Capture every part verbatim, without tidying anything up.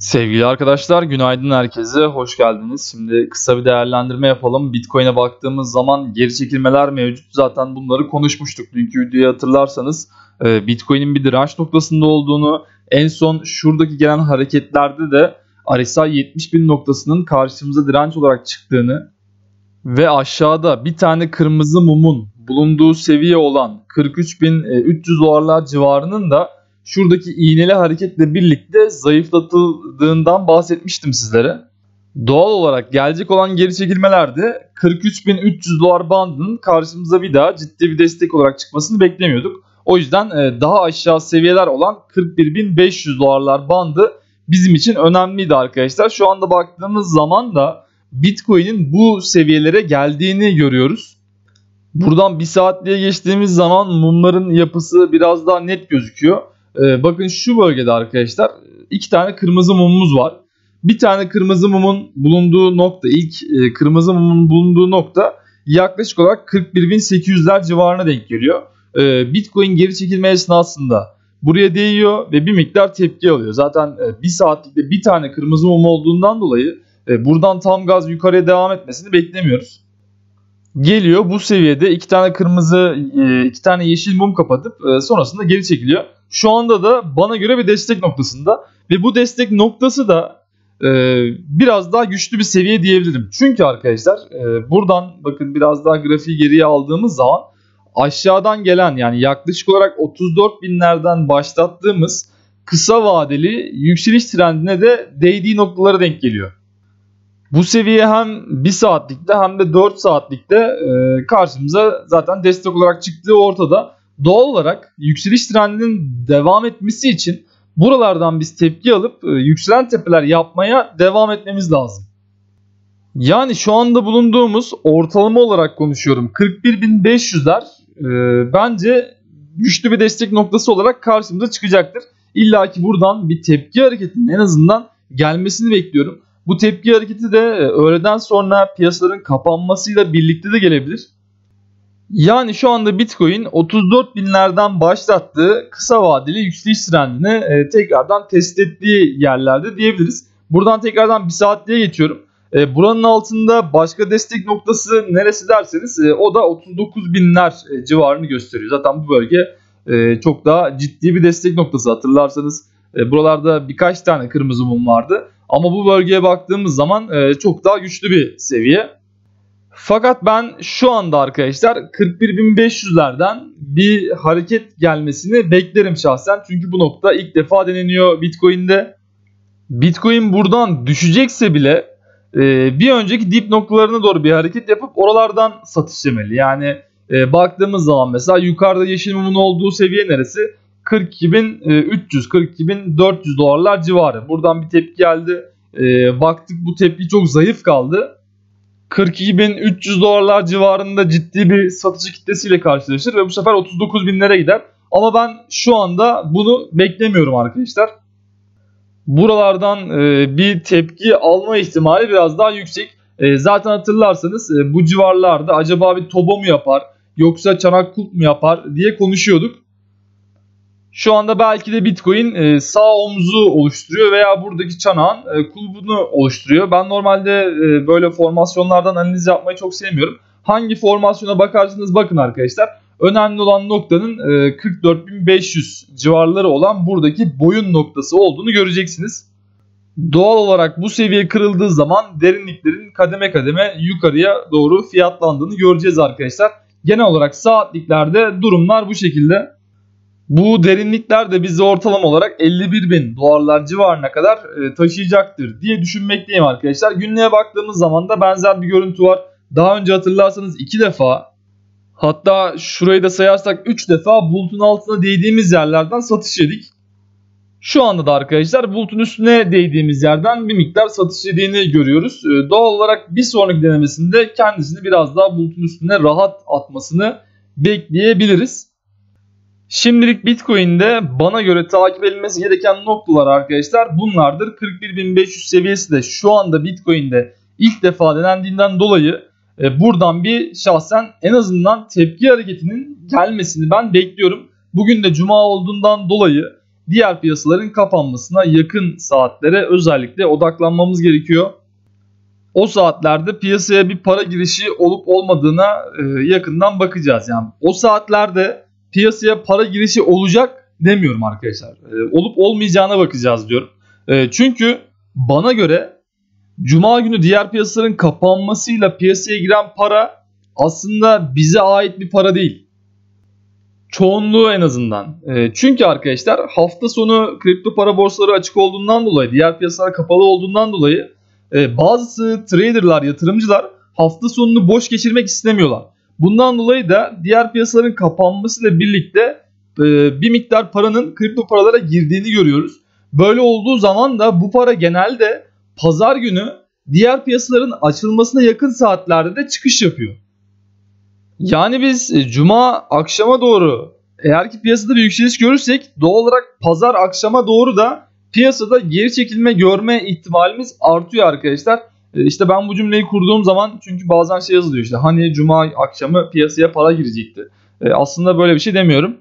Sevgili arkadaşlar, günaydın herkese, hoş geldiniz. Şimdi kısa bir değerlendirme yapalım. Bitcoin'e baktığımız zaman geri çekilmeler mevcut. Zaten bunları konuşmuştuk dünkü videoyu hatırlarsanız. Bitcoin'in bir direnç noktasında olduğunu, en son şuradaki gelen hareketlerde de R S I yetmiş bin noktasının karşımıza direnç olarak çıktığını ve aşağıda bir tane kırmızı mumun bulunduğu seviye olan kırk üç bin üç yüz dolarlar civarının da şuradaki iğneli hareketle birlikte zayıflatıldığından bahsetmiştim sizlere. Doğal olarak gelecek olan geri çekilmelerde kırk üç bin üç yüz dolar bandının karşımıza bir daha ciddi bir destek olarak çıkmasını beklemiyorduk. O yüzden daha aşağı seviyeler olan kırk bir bin beş yüz dolarlar bandı bizim için önemliydi arkadaşlar. Şu anda baktığımız zaman da Bitcoin'in bu seviyelere geldiğini görüyoruz. Buradan bir saatliğe geçtiğimiz zaman mumların yapısı biraz daha net gözüküyor. Ee, bakın şu bölgede arkadaşlar iki tane kırmızı mumumuz var. Bir tane kırmızı mumun bulunduğu nokta, ilk e, kırmızı mumun bulunduğu nokta yaklaşık olarak kırk bir bin sekiz yüzler civarına denk geliyor. Ee, Bitcoin geri çekilme esnasında buraya değiyor ve bir miktar tepki alıyor. Zaten e, bir saatlikte bir tane kırmızı mum olduğundan dolayı e, buradan tam gaz yukarıya devam etmesini beklemiyoruz. Geliyor bu seviyede iki tane kırmızı, iki tane yeşil mum kapatıp sonrasında geri çekiliyor. Şu anda da bana göre bir destek noktasında ve bu destek noktası da biraz daha güçlü bir seviye diyebilirim. Çünkü arkadaşlar buradan bakın biraz daha grafiği geriye aldığımız zaman aşağıdan gelen, yani yaklaşık olarak otuz dört binlerden başlattığımız kısa vadeli yükseliş trendine de değdiği noktalara denk geliyor. Bu seviye hem bir saatlikte hem de dört saatlikte e, karşımıza zaten destek olarak çıktığı ortada. Doğal olarak yükseliş trendinin devam etmesi için buralardan biz tepki alıp e, yükselen tepeler yapmaya devam etmemiz lazım. Yani şu anda bulunduğumuz ortalama olarak konuşuyorum, kırk bir bin beş yüzler e, bence güçlü bir destek noktası olarak karşımıza çıkacaktır. İlla ki buradan bir tepki hareketinin en azından gelmesini bekliyorum. Bu tepki hareketi de öğleden sonra piyasaların kapanmasıyla birlikte de gelebilir. Yani şu anda Bitcoin otuz dört binlerden başlattığı kısa vadeli yükseliş trendini tekrardan test ettiği yerlerde diyebiliriz. Buradan tekrardan bir saatliğe geçiyorum. Buranın altında başka destek noktası neresi derseniz o da otuz dokuz binler civarını gösteriyor. Zaten bu bölge çok daha ciddi bir destek noktası, hatırlarsanız buralarda birkaç tane kırmızı mum vardı. Ama bu bölgeye baktığımız zaman e, çok daha güçlü bir seviye. Fakat ben şu anda arkadaşlar kırk bir bin beş yüzlerden bir hareket gelmesini beklerim şahsen. Çünkü bu nokta ilk defa deneniyor Bitcoin'de. Bitcoin buradan düşecekse bile e, bir önceki dip noktalarına doğru bir hareket yapıp oralardan satış yemeli. Yani e, baktığımız zaman mesela yukarıda yeşil mumun olduğu seviye neresi? kırk iki bin üç yüz kırk iki bin dört yüz dolarlar civarı. Buradan bir tepki geldi. Ee, baktık bu tepki çok zayıf kaldı. kırk iki bin üç yüz dolarlar civarında ciddi bir satıcı kitlesiyle karşılaşır ve bu sefer otuz dokuz binlere gider. Ama ben şu anda bunu beklemiyorum arkadaşlar. Buralardan e, bir tepki alma ihtimali biraz daha yüksek. E, zaten hatırlarsanız e, bu civarlarda acaba bir toba mı yapar yoksa çanak kulp mu yapar diye konuşuyorduk. Şu anda belki de Bitcoin sağ omzu oluşturuyor veya buradaki çanağın kulbunu oluşturuyor. Ben normalde böyle formasyonlardan analiz yapmayı çok sevmiyorum. Hangi formasyona bakarsanız bakın arkadaşlar, önemli olan noktanın kırk dört bin beş yüz civarları olan buradaki boyun noktası olduğunu göreceksiniz. Doğal olarak bu seviye kırıldığı zaman derinliklerin kademe kademe yukarıya doğru fiyatlandığını göreceğiz arkadaşlar. Genel olarak saatliklerde durumlar bu şekilde. Bu derinlikler de bizi ortalama olarak elli bir bin dolarlar civarına kadar taşıyacaktır diye düşünmekteyim arkadaşlar. Günlüğe baktığımız zaman da benzer bir görüntü var. Daha önce hatırlarsanız iki defa, hatta şurayı da sayarsak üç defa bulutun altına değdiğimiz yerlerden satış yedik. Şu anda da arkadaşlar bulutun üstüne değdiğimiz yerden bir miktar satış yediğini görüyoruz. Doğal olarak bir sonraki denemesinde kendisini biraz daha bulutun üstüne rahat atmasını bekleyebiliriz. Şimdilik Bitcoin'de bana göre takip edilmesi gereken noktalar arkadaşlar bunlardır. kırk bir bin beş yüz seviyesi de şu anda Bitcoin'de ilk defa denendiğinden dolayı e, buradan bir şahsen en azından tepki hareketinin gelmesini ben bekliyorum. Bugün de cuma olduğundan dolayı diğer piyasaların kapanmasına yakın saatlere özellikle odaklanmamız gerekiyor. O saatlerde piyasaya bir para girişi olup olmadığına e, yakından bakacağız. Yani o saatlerde piyasaya para girişi olacak demiyorum arkadaşlar. E, olup olmayacağına bakacağız diyorum. E, çünkü bana göre Cuma günü diğer piyasaların kapanmasıyla piyasaya giren para aslında bize ait bir para değil. Çoğunluğu en azından. E, çünkü arkadaşlar hafta sonu kripto para borsaları açık olduğundan dolayı, diğer piyasalar kapalı olduğundan dolayı e, bazı traderlar, yatırımcılar hafta sonunu boş geçirmek istemiyorlar. Bundan dolayı da diğer piyasaların kapanmasıyla birlikte e, bir miktar paranın kripto paralara girdiğini görüyoruz. Böyle olduğu zaman da bu para genelde pazar günü diğer piyasaların açılmasına yakın saatlerde de çıkış yapıyor. Yani biz e, cuma akşama doğru eğer ki piyasada bir yükseliş görürsek doğal olarak pazar akşama doğru da piyasada geri çekilme görme ihtimalimiz artıyor arkadaşlar. E, işte ben bu cümleyi kurduğum zaman çünkü bazen şey yazılıyor işte hani cuma akşamı piyasaya para girecekti. E, aslında böyle bir şey demiyorum.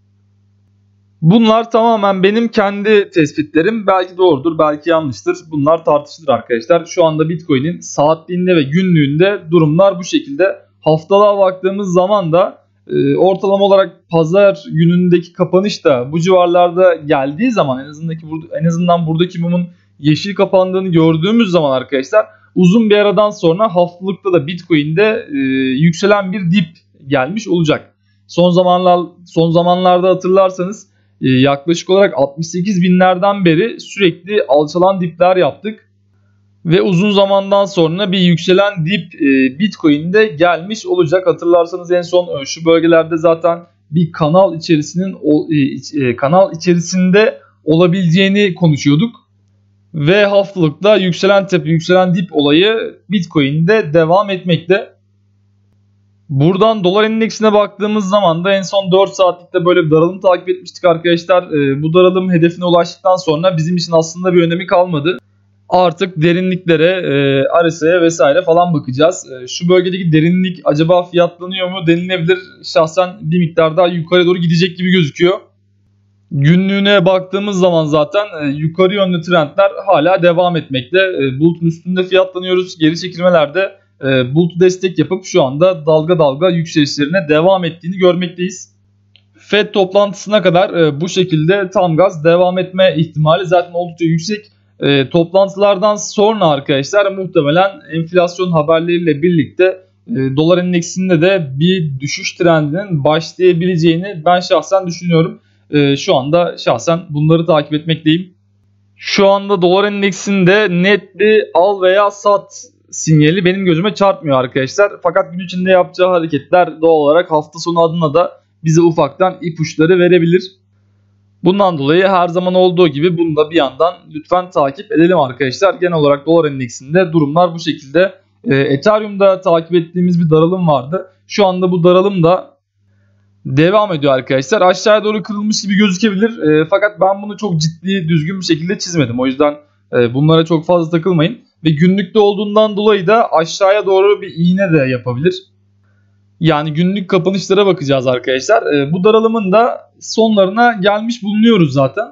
Bunlar tamamen benim kendi tespitlerim. Belki doğrudur, belki yanlıştır. Bunlar tartışılır arkadaşlar. Şu anda Bitcoin'in saatliğinde ve günlüğünde durumlar bu şekilde. Haftalığa baktığımız zaman da e, ortalama olarak pazar günündeki kapanış da bu civarlarda geldiği zaman en azından, en azından buradaki mumun yeşil kapandığını gördüğümüz zaman arkadaşlar uzun bir aradan sonra haftalıkta da Bitcoin'de e, yükselen bir dip gelmiş olacak. Son zamanlar son zamanlarda hatırlarsanız yaklaşık olarak altmış sekiz binlerden beri sürekli alçalan dipler yaptık. Ve uzun zamandan sonra bir yükselen dip Bitcoin'de gelmiş olacak. Hatırlarsanız en son şu bölgelerde zaten bir kanal içerisinin kanal içerisinde olabileceğini konuşuyorduk. Ve haftalıkta yükselen tepe, yükselen dip olayı Bitcoin'de devam etmekte. Buradan dolar endeksine baktığımız zaman da en son dört saatlikte böyle bir daralım takip etmiştik arkadaşlar. Ee, bu daralım hedefine ulaştıktan sonra bizim için aslında bir önemi kalmadı. Artık derinliklere, e, R S I'ye vesaire falan bakacağız. E, şu bölgedeki derinlik acaba fiyatlanıyor mu denilebilir. Şahsen bir miktar daha yukarı doğru gidecek gibi gözüküyor. Günlüğüne baktığımız zaman zaten e, yukarı yönlü trendler hala devam etmekte. E, bulutun üstünde fiyatlanıyoruz. Geri çekilmelerde E, bulutu destek yapıp şu anda dalga dalga yükselişlerine devam ettiğini görmekteyiz. Fed toplantısına kadar e, bu şekilde tam gaz devam etme ihtimali zaten oldukça yüksek. E, toplantılardan sonra arkadaşlar muhtemelen enflasyon haberleriyle birlikte e, dolar endeksinde de bir düşüş trendinin başlayabileceğini ben şahsen düşünüyorum. E, şu anda şahsen bunları takip etmekteyim. Şu anda dolar endeksinde net bir al veya sat sinyali benim gözüme çarpmıyor arkadaşlar. Fakat gün içinde yapacağı hareketler doğal olarak hafta sonu adına da bize ufaktan ipuçları verebilir. Bundan dolayı her zaman olduğu gibi bunu da bir yandan lütfen takip edelim arkadaşlar. Genel olarak dolar endeksinde durumlar bu şekilde. E, Ethereum'da takip ettiğimiz bir daralım vardı. Şu anda bu daralım da devam ediyor arkadaşlar. Aşağıya doğru kırılmış gibi gözükebilir. E, fakat ben bunu çok ciddi, düzgün bir şekilde çizmedim. O yüzden e, bunlara çok fazla takılmayın. Ve günlükte olduğundan dolayı da aşağıya doğru bir iğne de yapabilir. Yani günlük kapanışlara bakacağız arkadaşlar. E, bu daralımın da sonlarına gelmiş bulunuyoruz zaten.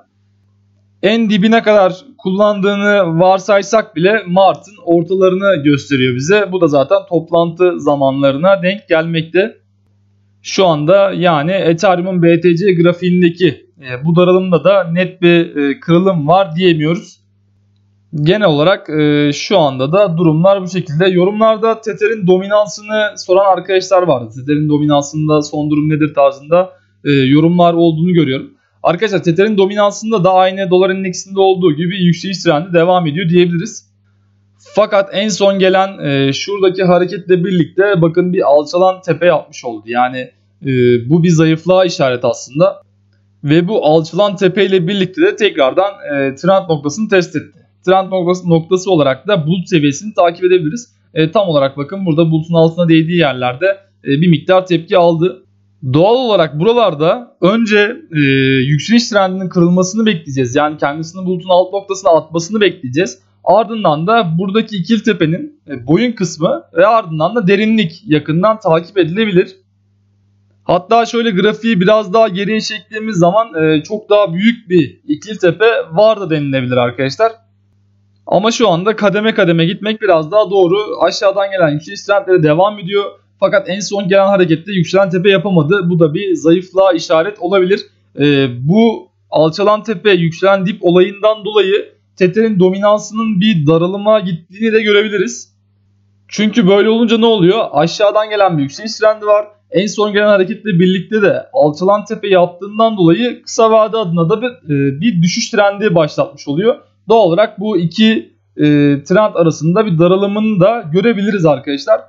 En dibine kadar kullandığını varsaysak bile Mart'ın ortalarını gösteriyor bize. Bu da zaten toplantı zamanlarına denk gelmekte. Şu anda yani Ethereum'un B T C grafiğindeki e, bu daralımda da net bir e, kırılım var diyemiyoruz. Genel olarak e, şu anda da durumlar bu şekilde. Yorumlarda Tether'in dominansını soran arkadaşlar vardı. Tether'in dominansında son durum nedir tarzında e, yorumlar olduğunu görüyorum. Arkadaşlar Tether'in dominansında da aynı dolar endeksinde olduğu gibi yükseliş trendi devam ediyor diyebiliriz. Fakat en son gelen e, şuradaki hareketle birlikte bakın bir alçalan tepe yapmış oldu. Yani e, bu bir zayıflığa işaret aslında. Ve bu alçalan tepe ile birlikte de tekrardan e, trend noktasını test etti. Trend noktası, noktası olarak da bulut seviyesini takip edebiliriz. E, tam olarak bakın burada bulutun altına değdiği yerlerde e, bir miktar tepki aldı. Doğal olarak buralarda önce e, yükseliş trendinin kırılmasını bekleyeceğiz. Yani kendisini bulutun alt noktasına atmasını bekleyeceğiz. Ardından da buradaki ikili tepenin e, boyun kısmı ve ardından da derinlik yakından takip edilebilir. Hatta şöyle grafiği biraz daha geriye çektiğimiz zaman e, çok daha büyük bir ikili tepe var da denilebilir arkadaşlar. Ama şu anda kademe kademe gitmek biraz daha doğru. Aşağıdan gelen yükseliş trendleri devam ediyor. Fakat en son gelen harekette yükselen tepe yapamadı. Bu da bir zayıflığa işaret olabilir. E, bu alçalan tepe yükselen dip olayından dolayı Tether'in dominansının bir daralıma gittiğini de görebiliriz. Çünkü böyle olunca ne oluyor? Aşağıdan gelen bir yükseliş trendi var. En son gelen hareketle birlikte de alçalan tepe yaptığından dolayı kısa vade adına da bir, bir düşüş trendi başlatmış oluyor. Doğal olarak bu iki e, trend arasında bir daralımını da görebiliriz arkadaşlar.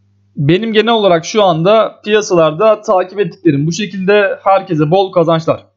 Benim genel olarak şu anda piyasalarda takip ettiklerim bu şekilde. Herkese bol kazançlar.